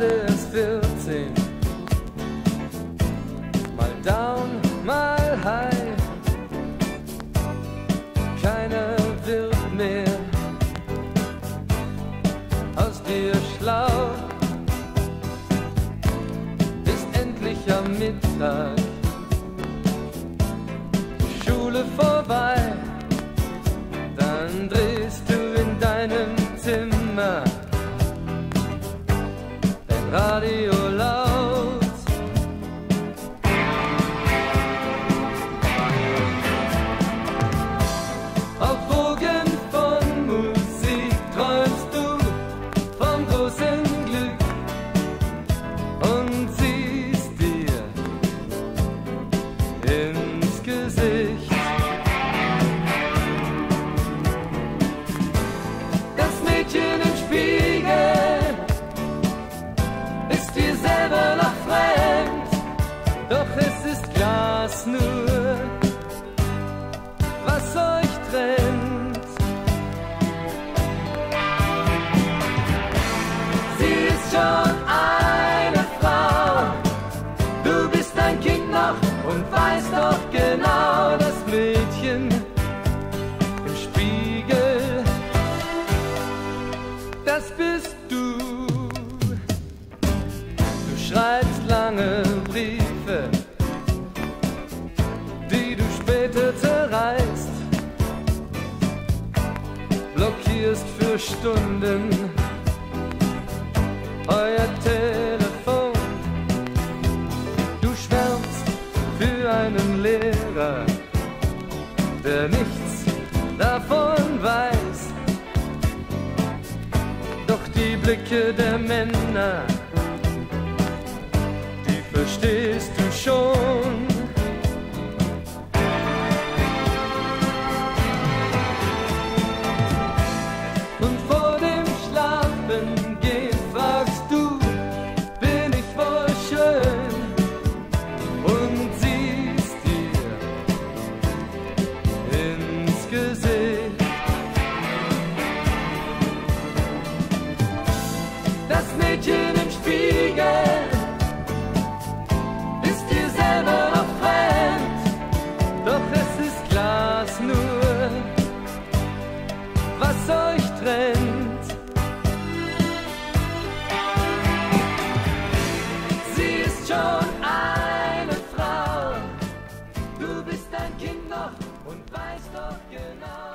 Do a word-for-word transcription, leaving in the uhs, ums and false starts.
gerade erst vierzehn. Mal down, mal high. Keiner wird mehr aus dir schlau. Ist endlich am Mittag, Schule vorbei. Dann drehst du in deinem Zimmer dein Radio laut. Auf Wogen von Musik träumst du vom großen Glück und siehst dir ins Gesicht. Im Spiegel ist dir selber noch fremd, doch es ist Glas nur, was euch trennt. Sie ist schon eine Frau, du bist ein Kind noch und weißt doch genau, das Mädchen im Spiegel, das bist du. Du schreibst lange Briefe, die du später zerreißt, blockierst für Stunden euer Telefon. Du schwärmst für einen Lehrer, der nichts davon weiß. Doch die Blicke der Männer, die verstehst du schon. Und vor dem Schlafengehen fragst du, bin ich wohl schön? Und siehst dir ins Gesicht. Das Mädchen im Spiegel ist dir selber noch fremd, doch es ist Glas nur, was euch trennt. Sie ist schon eine Frau, du bist ein Kind noch und weißt doch genau.